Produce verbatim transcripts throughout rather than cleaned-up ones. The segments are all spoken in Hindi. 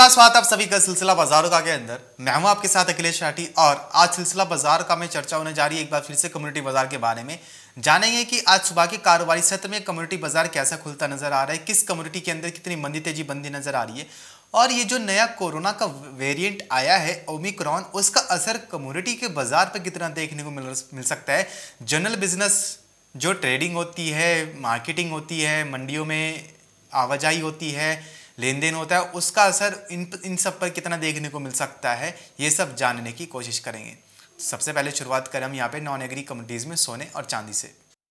नमस्कार, स्वागत आप सभी का सिलसिला बाजारों का के अंदर। मैं हूं आपके साथ अखिलेश राठी और आज सिलसिला बाजार का में चर्चा होने जा रही है एक बार फिर से कम्युनिटी बाजार के बारे में। जानेंगे कि आज सुबह के कारोबारी सत्र में कम्युनिटी बाजार कैसा खुलता नजर आ रहा है, किस कम्युनिटी के अंदर कितनी मंदी तेजी बंदी नजर आ रही है और ये जो नया कोरोना का वेरिएंट आया है ओमिक्रॉन, उसका असर कम्युनिटी के बाजार पर कितना देखने को मिल मिल सकता है। जनरल बिजनेस जो ट्रेडिंग होती है, मार्केटिंग होती है, मंडियों में आवाजाही होती है, लेन देन होता है, उसका असर इन इन सब पर कितना देखने को मिल सकता है, ये सब जानने की कोशिश करेंगे। सबसे पहले शुरुआत करें हम यहाँ पे नॉन एग्री कमोडिटीज में सोने और चांदी से।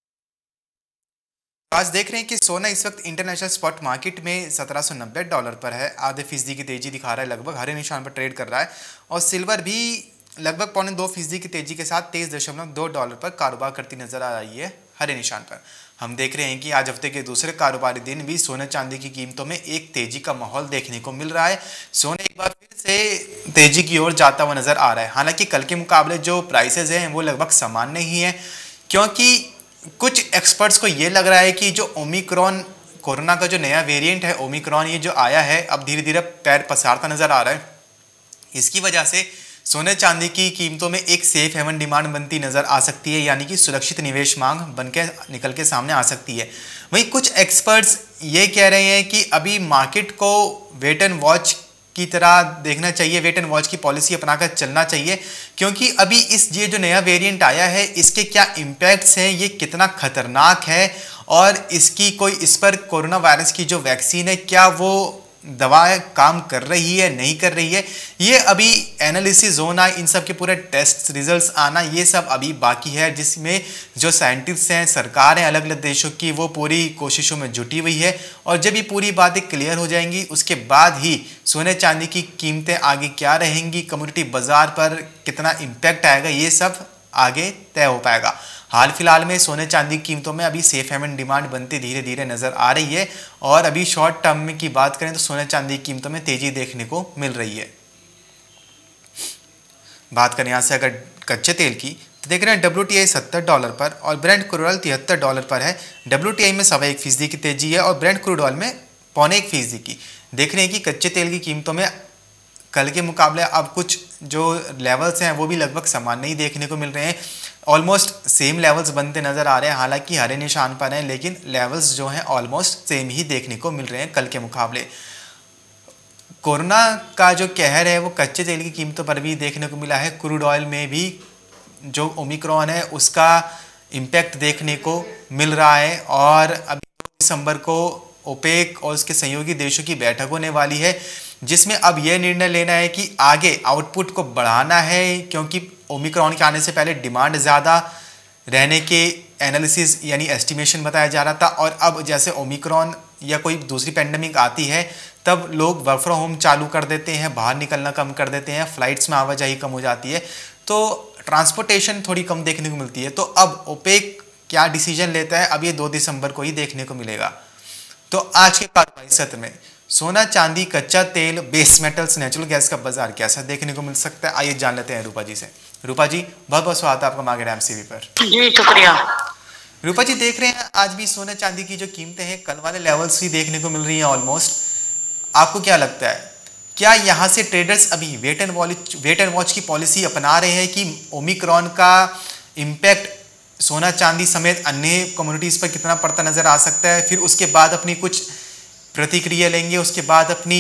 आज देख रहे हैं कि सोना इस वक्त इंटरनेशनल स्पॉट मार्केट में सत्रह सौ नब्बे डॉलर पर है, आधे फीसदी की तेजी दिखा रहा है, लगभग हरे निशान पर ट्रेड कर रहा है। और सिल्वर भी लगभग पौने दो फीसदी की तेजी के साथ तेईस दशमलव दो डॉलर पर कारोबार करती नजर आ रही है, हरे निशान पर। हम देख रहे हैं कि आज हफ्ते के दूसरे कारोबारी दिन भी सोने चांदी की कीमतों में एक तेजी का माहौल देखने को मिल रहा है। सोने एक बार फिर से तेजी की ओर जाता हुआ नजर आ रहा है। हालांकि कल के मुकाबले जो प्राइसेस हैं वो लगभग सामान्य ही हैं, क्योंकि कुछ एक्सपर्ट्स को ये लग रहा है कि जो ओमिक्रॉन कोरोना का जो नया वेरिएंट है ओमिक्रॉन, ये जो आया है अब धीरे धीरे पैर पसारता नजर आ रहा है। इसकी वजह से सोने चांदी की कीमतों में एक सेफ हेवन डिमांड बनती नजर आ सकती है, यानी कि सुरक्षित निवेश मांग बनके निकल के सामने आ सकती है। वहीं कुछ एक्सपर्ट्स ये कह रहे हैं कि अभी मार्केट को वेट एंड वॉच की तरह देखना चाहिए, वेट एंड वॉच की पॉलिसी अपनाकर चलना चाहिए, क्योंकि अभी इस ये जो नया वेरिएंट आया है इसके क्या इम्पैक्ट्स हैं, ये कितना खतरनाक है और इसकी कोई इस पर कोरोना वायरस की जो वैक्सीन है क्या वो दवाएं काम कर रही है नहीं कर रही है, ये अभी एनालिसिस होना, इन सब के पूरे टेस्ट रिजल्ट्स आना, ये सब अभी बाकी है, जिसमें जो साइंटिस्ट हैं, सरकार है अलग अलग देशों की, वो पूरी कोशिशों में जुटी हुई है। और जब ये पूरी बातें क्लियर हो जाएंगी उसके बाद ही सोने चांदी की कीमतें आगे क्या रहेंगी, कम्युनिटी बाजार पर कितना इम्पैक्ट आएगा, ये सब आगे तय हो पाएगा। हाल फिलहाल में सोने चांदी की कीमतों में अभी सेफ हेवन डिमांड बनती धीरे धीरे नजर आ रही है और अभी शॉर्ट टर्म में की बात करें तो सोने चांदी की कीमतों में तेजी देखने को मिल रही है। बात करें यहाँ से अगर कच्चे तेल की तो देख रहे हैं डब्ल्यू टी आई सत्तर डॉलर पर और ब्रेंट क्रूड ऑयल तिहत्तर डॉलर पर है। डब्ल्यू टी आई में सवा एक फीसदी की तेजी है और ब्रेंट क्रूड ऑयल में पौने एक फीसदी की। देख रहे हैं कि कच्चे तेल की कीमतों में कल के मुकाबले अब कुछ जो लेवल्स हैं वो भी लगभग सामान्य ही देखने को मिल रहे हैं, ऑलमोस्ट सेम लेवल्स बनते नजर आ रहे हैं। हालांकि हरे निशान पर हैं लेकिन लेवल्स जो हैं ऑलमोस्ट सेम ही देखने को मिल रहे हैं कल के मुकाबले। कोरोना का जो कहर है वो कच्चे तेल की कीमतों पर भी देखने को मिला है। क्रूड ऑयल में भी जो ओमिक्रॉन है उसका इम्पैक्ट देखने को मिल रहा है और अभी दो दिसंबर को ओपेक और उसके सहयोगी देशों की बैठक होने वाली है, जिसमें अब यह निर्णय लेना है कि आगे आउटपुट को बढ़ाना है, क्योंकि ओमिक्रॉन के आने से पहले डिमांड ज़्यादा रहने के एनालिसिस यानी एस्टिमेशन बताया जा रहा था। और अब जैसे ओमिक्रॉन या कोई दूसरी पेंडेमिक आती है तब लोग वर्क फ्रॉम होम चालू कर देते हैं, बाहर निकलना कम कर देते हैं, फ्लाइट्स में आवाजाही कम हो जाती है, तो ट्रांसपोर्टेशन थोड़ी कम देखने को मिलती है। तो अब ओपेक क्या डिसीजन लेता है अब ये दो दिसंबर को ही देखने को मिलेगा। तो आज के कारोबारी सत्र में सोना चांदी, कच्चा तेल, बेस मेटल्स, नेचुरल गैस का बाजार कैसा देखने को मिल सकता है, आइए जान लेते हैं रूपा जी से। रूपा जी बहुत बहुत स्वागत है आपका मार्केट एमसीवी पर। जी शुक्रिया। रूपा जी देख रहे हैं आज भी सोने चांदी की जो कीमतें हैं कल वाले लेवल्स ही देखने को मिल रही हैं ऑलमोस्ट। आपको क्या लगता है, क्या यहाँ से ट्रेडर्स अभी wait and watch wait and watch की पॉलिसी अपना रहे हैं कि ओमिक्रॉन का इम्पैक्ट सोना चांदी समेत अन्य कम्युनिटीज पर कितना पड़ता नजर आ सकता है, फिर उसके बाद अपनी कुछ प्रतिक्रिया लेंगे, उसके बाद अपनी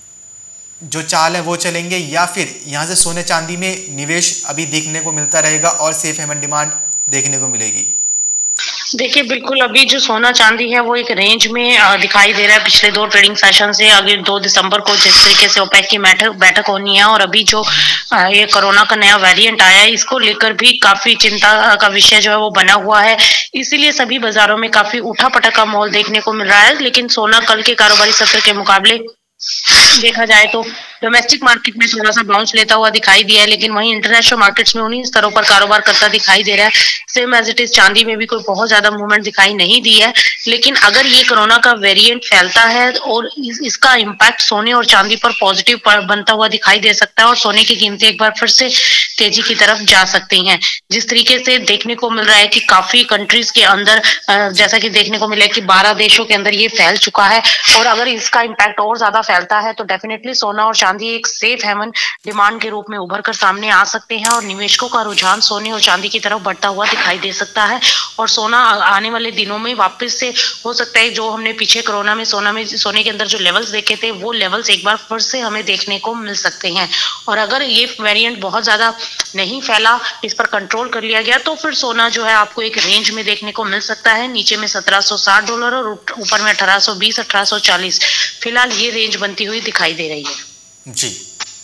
जो चाल है वो चलेंगे, या फिर यहाँ से सोने चांदी में निवेश अभी देखने को मिलता रहेगा और सेफ हेवन डिमांड देखने को मिलेगी? देखिए बिल्कुल, अभी जो सोना चांदी है वो एक रेंज में दिखाई दे रहा है पिछले दो ट्रेडिंग सेशन से। अगले दो दिसंबर को जिस तरीके से ओपेक की बैठक होनी है और अभी जो ये कोरोना का नया वेरिएंट आया है इसको लेकर भी काफी चिंता का विषय जो है वो बना हुआ है, इसीलिए सभी बाजारों में काफी उठापटक का माहौल देखने को मिल रहा है। लेकिन सोना कल के कारोबारी सत्र के मुकाबले देखा जाए तो डोमेस्टिक मार्केट में थोड़ा सा बाउंस लेता हुआ दिखाई दिया है, लेकिन वहीं इंटरनेशनल मार्केट्स में उन्हीं स्तरों पर कारोबार करता दिखाई दे रहा है। सेम एज इट इज चांदी में भी कोई बहुत ज्यादा मूवमेंट दिखाई नहीं दी है, लेकिन अगर ये कोरोना का वेरिएंट फैलता है और इस, इसका इम्पैक्ट सोने और चांदी पर पॉजिटिव बनता हुआ दिखाई दे सकता है और सोने की कीमतें एक बार फिर से तेजी की तरफ जा सकती हैं। जिस तरीके से देखने को मिल रहा है कि काफी कंट्रीज के अंदर जैसा कि देखने को मिला है कि बारह देशों के अंदर ये फैल चुका है, और अगर इसका इम्पैक्ट और ज्यादा फैलता है तो डेफिनेटली सोना और चांदी एक सेफ हेवन डिमांड के रूप में उभर कर सामने आ सकते हैं और निवेशकों का रुझान सोने और चांदी की तरफ बढ़ता हुआ दिखाई दे सकता है। और सोना आने वाले दिनों में वापस से हो सकता है, जो हमने पीछे कोरोना में सोना में सोने के अंदर जो लेवल्स देखे थे वो लेवल्स एक बार फिर से हमें देखने को मिल सकते हैं। और अगर ये वेरिएंट बहुत ज्यादा नहीं फैला, इस पर कंट्रोल कर लिया गया, तो फिर सोना जो है आपको एक रेंज में देखने को मिल सकता है, नीचे में सत्रह सौ साठ डॉलर और ऊपर में अठारह सौ बीस अठारह सौ चालीस। फिलहाल ये रेंज बनती हुई दिखाई दे रही है जी।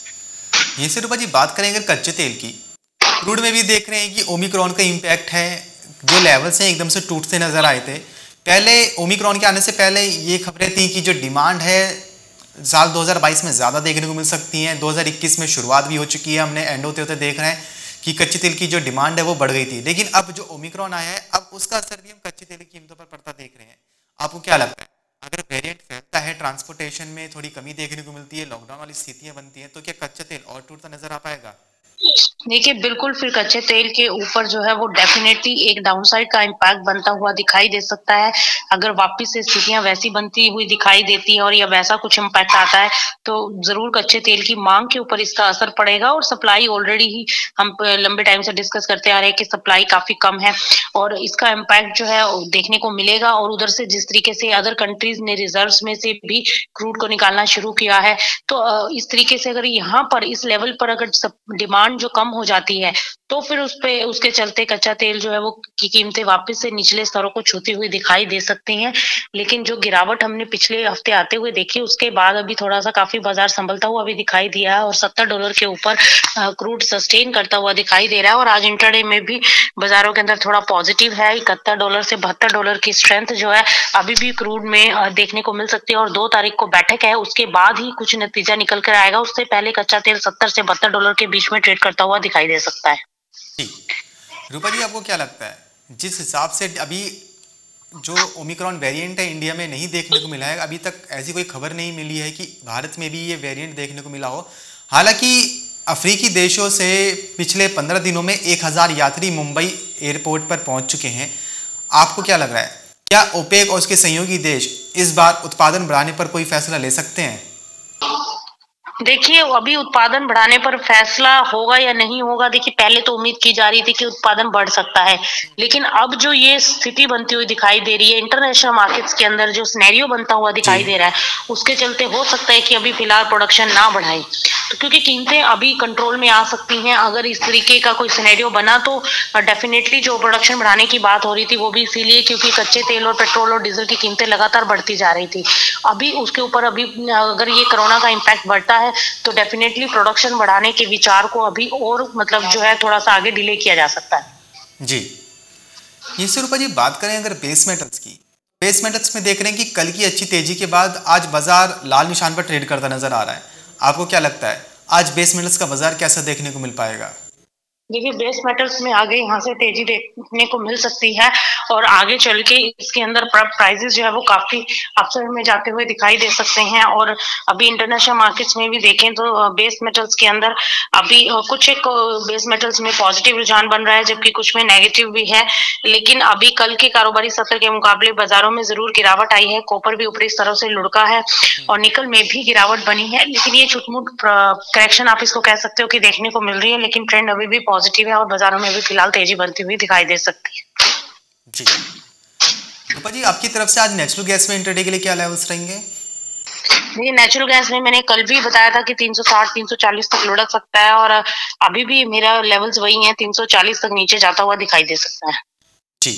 ये से रूपा जी बात करें अगर कच्चे तेल की, क्रूड में भी देख रहे हैं कि ओमिक्रॉन का इम्पैक्ट है, जो लेवल्स हैं एकदम से टूटते नजर आए थे। पहले ओमिक्रॉन के आने से पहले ये खबरें थी कि जो डिमांड है साल दो हज़ार बाईस में ज़्यादा देखने को मिल सकती है। दो हज़ार इक्कीस में शुरुआत भी हो चुकी है, हमने एंड होते होते देख रहे हैं कि कच्चे तेल की जो डिमांड है वो बढ़ गई थी, लेकिन अब जो ओमिक्रॉन आया है अब उसका असर भी हम कच्चे तेल की कीमतों पर पड़ता देख रहे हैं। आपको क्या लगता है, अगर वेरिएंट फैलता है, ट्रांसपोर्टेशन में थोड़ी कमी देखने को मिलती है, लॉकडाउन वाली स्थितियां बनती हैं, तो क्या कच्चा तेल और टूटता नजर आ पाएगा? देखिए बिल्कुल, फिर कच्चे तेल के ऊपर जो है वो डेफिनेटली एक डाउनसाइड का इम्पैक्ट बनता हुआ दिखाई दे सकता है। अगर वापस से स्थितियां वैसी बनती हुई दिखाई देती है और या वैसा कुछ इम्पैक्ट आता है तो जरूर कच्चे तेल की मांग के ऊपर इसका असर पड़ेगा। और सप्लाई ऑलरेडी ही हम लंबे टाइम से डिस्कस करते आ रहे हैं कि सप्लाई काफी कम है और इसका इम्पैक्ट जो है देखने को मिलेगा। और उधर से जिस तरीके से अदर कंट्रीज ने रिजर्व्स में से भी क्रूड को निकालना शुरू किया है, तो इस तरीके से अगर यहाँ पर इस लेवल पर अगर डिमांड जो कम हो जाती है तो फिर उस पे उसके चलते कच्चा तेल जो है वो की कीमतें वापस से निचले स्तरों को छूती हुई दिखाई दे सकती हैं। लेकिन जो गिरावट हमने पिछले हफ्ते आते हुए देखी उसके बाद अभी थोड़ा सा काफी बाजार संभलता हुआ भी दिखाई दिया है और सत्तर डॉलर के ऊपर क्रूड सस्टेन करता हुआ दिखाई दे रहा है। और आज इंट्राडे में भी बाजारों के अंदर थोड़ा पॉजिटिव है, इकहत्तर डॉलर से बहत्तर डॉलर की स्ट्रेंथ जो है अभी भी क्रूड में देखने को मिल सकती है। और दो तारीख को बैठक है, उसके बाद ही कुछ नतीजा निकल कर आएगा। उससे पहले कच्चा तेल सत्तर से बहत्तर डॉलर के बीच में ट्रेड करता हुआ दिखाई दे सकता है। जी रूपा जी, आपको क्या लगता है, जिस हिसाब से अभी जो ओमिक्रॉन वेरिएंट है इंडिया में नहीं देखने को मिला है, अभी तक ऐसी कोई खबर नहीं मिली है कि भारत में भी ये वेरिएंट देखने को मिला हो। हालांकि अफ्रीकी देशों से पिछले पंद्रह दिनों में एक हज़ार यात्री मुंबई एयरपोर्ट पर पहुंच चुके हैं। आपको क्या लग रहा है, क्या ओपेक और उसके सहयोगी देश इस बार उत्पादन बढ़ाने पर कोई फैसला ले सकते हैं? देखिए अभी उत्पादन बढ़ाने पर फैसला होगा या नहीं होगा, देखिए पहले तो उम्मीद की जा रही थी कि उत्पादन बढ़ सकता है, लेकिन अब जो ये स्थिति बनती हुई दिखाई दे रही है इंटरनेशनल मार्केट्स के अंदर, जो सिनेरियो बनता हुआ दिखाई दे रहा है, उसके चलते हो सकता है कि अभी फिलहाल प्रोडक्शन ना बढ़ाए, तो क्योंकि कीमतें अभी कंट्रोल में आ सकती हैं। अगर इस तरीके का कोई सिनेरियो बना तो डेफिनेटली जो प्रोडक्शन बढ़ाने की बात हो रही थी वो भी इसीलिए क्योंकि कच्चे तेल और पेट्रोल और डीजल की कीमतें लगातार बढ़ती जा रही थी। अभी उसके ऊपर अभी अगर ये कोरोना का इम्पैक्ट बढ़ता है तो डेफिनेटली प्रोडक्शन बढ़ाने के विचार को अभी और मतलब जो है थोड़ा सा आगे डिले किया जा सकता है। जी ये से रूपा जी बात करें अगर बेस मेटल्स की, बेस मेटल्स में देख रहे हैं कि कल की अच्छी तेजी के बाद आज बाजार लाल निशान पर ट्रेड करता नजर आ रहा है। आपको क्या लगता है आज बेस मेटल्स का बाजार कैसा देखने को मिल पाएगा? देखिए बेस मेटल्स में आगे यहाँ से तेजी देखने को मिल सकती है और आगे चल के इसके अंदर प्राइसेस जो है वो काफी अपसाइड में जाते हुए दिखाई दे सकते हैं। और अभी इंटरनेशनल मार्केट्स में भी देखें तो बेस मेटल्स के अंदर अभी कुछ एक बेस मेटल्स में पॉजिटिव रुझान बन रहा है जबकि कुछ में नेगेटिव भी है। लेकिन अभी कल के कारोबारी सत्र के मुकाबले बाजारों में जरूर गिरावट आई है, कॉपर भी ऊपरी स्तरों से लुढ़का है और निकल में भी गिरावट बनी है, लेकिन ये छुटमुट करेक्शन आप इसको कह सकते हो कि देखने को मिल रही है, लेकिन ट्रेंड अभी भी पॉजिटिव है और बाजारों में भी फिलहाल तेजी बनती हुई दिखाई दे सकती है। जी रूपा जी, आपकी तरफ से आज नेचुरल गैस में इंट्राडे के लिए क्या लेवल्स रहेंगे? ये नेचुरल गैस में मैंने कल भी बताया था कि तीन सौ साठ तीन सौ चालीस तक लुढ़क सकता है और अभी भी मेरा लेवल्स वही है, तीन सौ चालीस तक नीचे जाता हुआ दिखाई दे सकता है। जी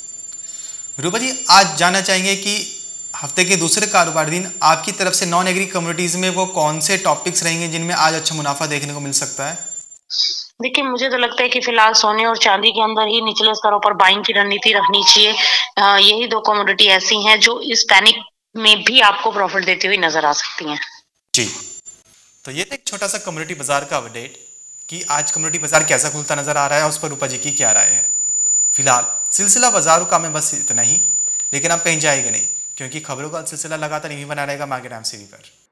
रूपा जी, आज जानना चाहेंगे कि हफ्ते के दूसरे कारोबार दिन आपकी तरफ से नॉन एग्री कम्युनिटीज में वो कौन से टॉपिक्स रहेंगे जिनमें आज अच्छा मुनाफा देखने को मिल सकता है? देखिए मुझे तो लगता है कि फिलहाल सोने और चांदी के अंदर ही निचले स्तरों पर बाइंग की रणनीति रखनी चाहिए। यही दो कमोडिटी ऐसी हैं जो इस पैनिक में भी आपको प्रॉफिट देती हुई नजर आ सकती हैं। जी तो ये था एक छोटा सा कम्युनिटी बाजार का अपडेट कि आज कम्युनिटी बाजार कैसा खुलता नजर आ रहा है, उस पर रूपा जी की क्या राय है। फिलहाल सिलसिला बाजारों का में बस इतना ही, लेकिन आप कहीं जाएंगे नहीं क्योंकि खबरों का सिलसिला लगातार यहीं बना रहेगा मार्केट टाइम्स टीवी पर।